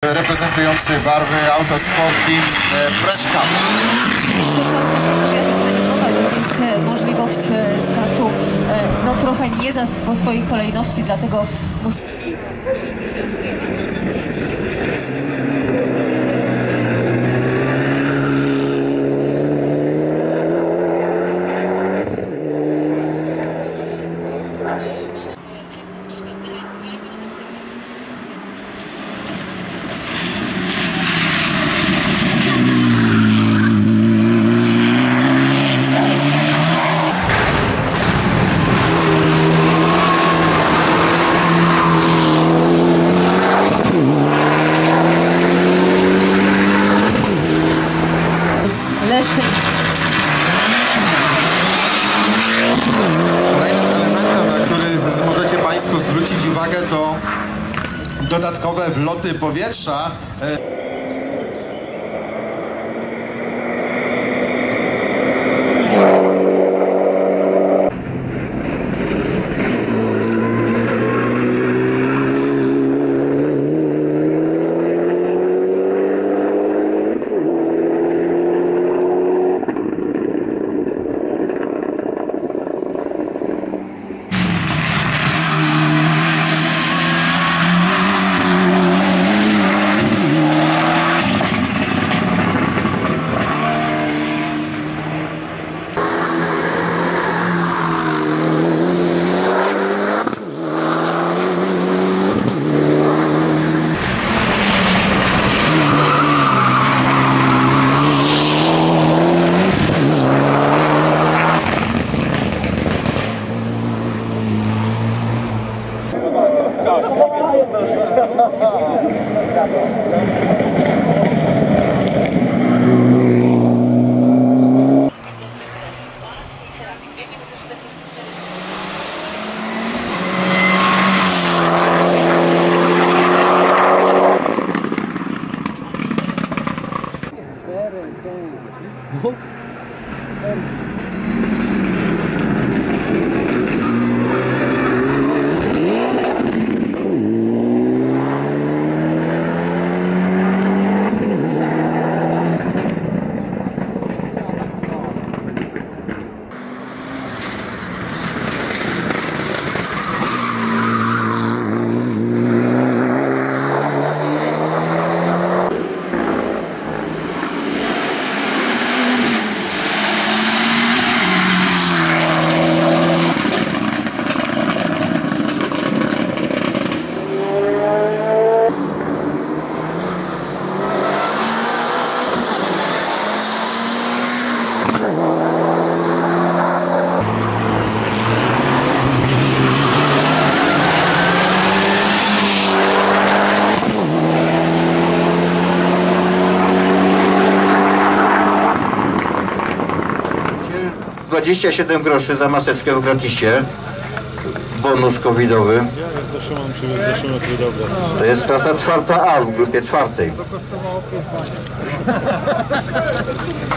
reprezentujący barwy Autosport Team Fresh Cup. Jest możliwość startu no trochę nie po swojej kolejności, dlatego Kolejnym elementem, na który możecie Państwo zwrócić uwagę, to dodatkowe wloty powietrza. $27 groszy za maseczkę w gratisie. Bonus covidowy. To jest klasa 4A w grupie 4.